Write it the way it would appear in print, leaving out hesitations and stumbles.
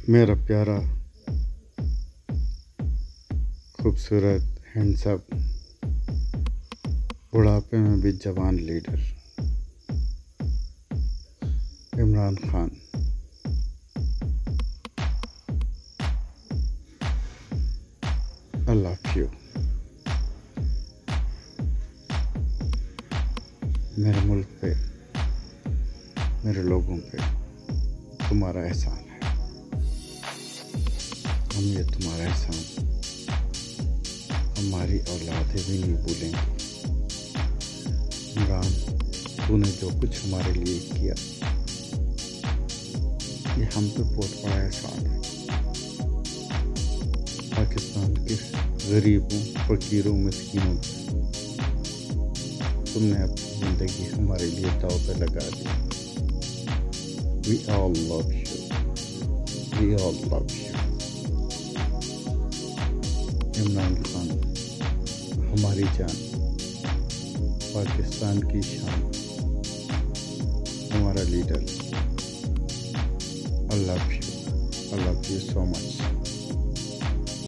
मेरा प्यारा खूबसूरत हैंडसम बुढ़ापे में भी जवान leader Imran Khan, I love you. मेरे मुल्क पे, मेरे लोगों पे तुम्हारा एहसान है। हम ये तुम्हारा एहसान हमारी औलादें भी नहीं भूलेंगे। इमरान, तूने जो कुछ हमारे लिए किया, ये हम पे बहुत बड़ा एहसान है। पाकिस्तान के गरीबों, फकीरों, मिस्कीनों पे तुमने अपनी ज़िंदगी हमारे लिए दांव पे लगा दी। We all love you. We all love you. Imran Khan हमारी जान, पाकिस्तान की शान, हमारा leader. I love you. I love you so much.